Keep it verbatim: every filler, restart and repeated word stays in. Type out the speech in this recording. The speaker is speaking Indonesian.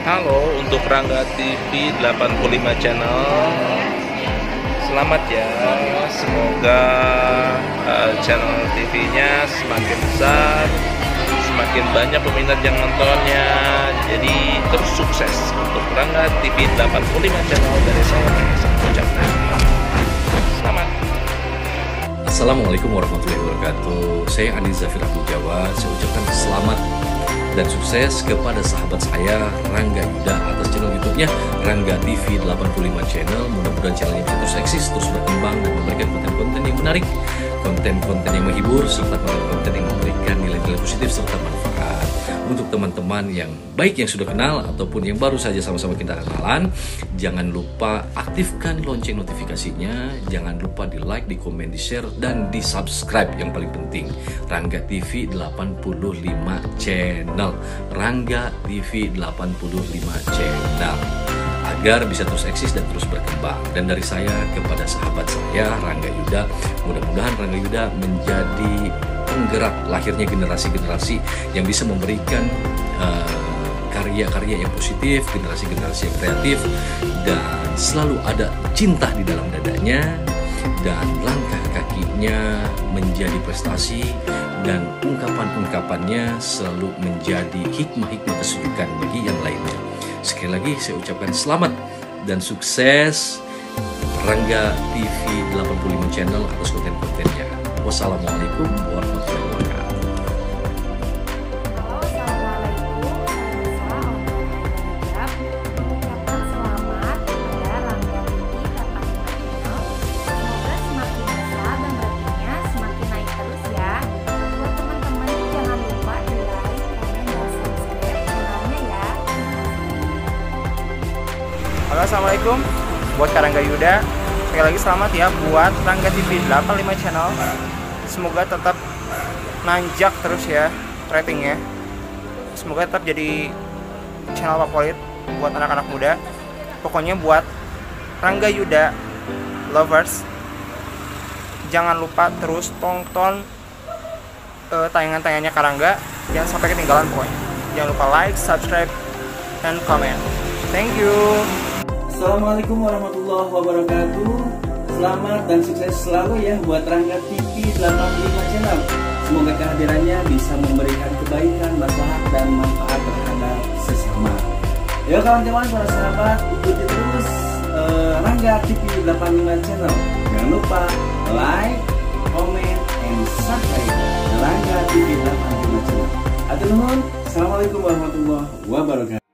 Halo untuk Rangga T V delapan puluh lima Channel. Selamat ya. Semoga uh, channel T V-nya semakin besar, semakin banyak peminat yang nontonnya. Jadi terus sukses untuk Rangga T V delapan puluh lima Channel dari saya ucapkan selamat. Assalamualaikum warahmatullahi wabarakatuh. Saya Andi Zafir Abdul Jawa. Saya ucapkan selamat dan sukses kepada sahabat saya Rangga Yuda atas channel YouTube-nya Rangga T V delapan puluh lima Channel. Mudah-mudahan channel ini terus eksis, terus berkembang dan memberikan konten-konten yang menarik, konten-konten yang menghibur, serta konten-konten yang memberikan nilai-nilai positif serta manfaat untuk teman-teman yang baik yang sudah kenal ataupun yang baru saja sama-sama kita kenalan. Jangan lupa aktifkan lonceng notifikasinya, jangan lupa di like, di komen, di share, dan di subscribe yang paling penting. Rangga T V delapan puluh lima Channel, Rangga T V delapan puluh lima Channel, agar bisa terus eksis dan terus berkembang. Dan dari saya kepada sahabat saya Rangga Yuda, mudah-mudahan Rangga Yuda menjadi penggerak lahirnya generasi-generasi yang bisa memberikan uh, karya-karya yang positif, generasi-generasi yang kreatif, dan selalu ada cinta di dalam dadanya, dan langkah kakinya menjadi prestasi, dan ungkapan-ungkapannya selalu menjadi hikmah-hikmah kesejukan bagi yang lainnya. Sekali lagi saya ucapkan selamat dan sukses Rangga T V delapan puluh lima Channel atas konten-kontennya. Wassalamualaikum warahmatullahi wabarakatuh. Halo, assalamualaikum buat Rangga Yuda. Sekali lagi selamat ya buat Rangga T V delapan puluh lima Channel. Semoga tetap nanjak terus ya ratingnya. Semoga tetap jadi channel favorit buat anak-anak muda. Pokoknya buat Rangga Yuda lovers, jangan lupa terus tonton uh, tayangan-tayangannya Karangga. Jangan sampai ketinggalan pokoknya. Jangan lupa like, subscribe, dan comment. Thank you. Assalamualaikum warahmatullahi wabarakatuh. Selamat dan sukses selalu ya buat Rangga T V delapan puluh lima Channel. Semoga kehadirannya bisa memberikan kebaikan, maslahat, dan manfaat terhadap sesama. Ayo kawan-kawan, para sahabat, ikuti terus uh, Rangga T V delapan puluh lima Channel. Jangan lupa like, comment, and subscribe Rangga T V delapan puluh lima Channel. Atur nuhun. Assalamualaikum warahmatullahi wabarakatuh.